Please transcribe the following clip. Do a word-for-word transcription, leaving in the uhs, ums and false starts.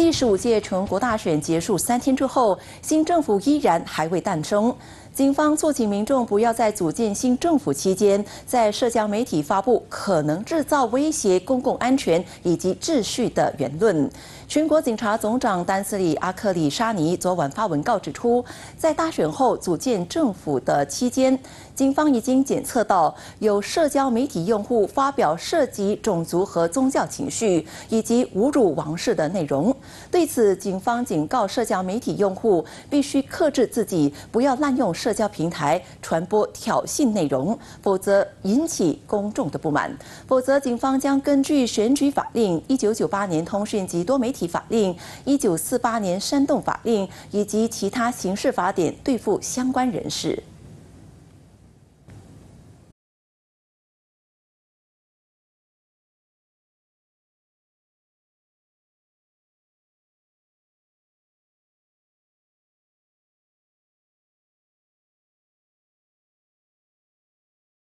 第十五届全国大选结束三天之后，新政府依然还未诞生。警方促请民众不要在组建新政府期间，在社交媒体发布可能制造威胁公共安全以及秩序的言论。全国警察总长丹斯里阿克里沙尼昨晚发文告指出，在大选后组建政府的期间，警方已经检测到有社交媒体用户发表涉及种族和宗教情绪以及侮辱王室的内容。对此，警方警告社交媒体用户必须克制自己，不要滥用社交平台传播挑衅内容，否则引起公众的不满。否则，警方将根据选举法令、一九九八年通讯及多媒体法令、一九四八年煽动法令以及其他刑事法典对付相关人士。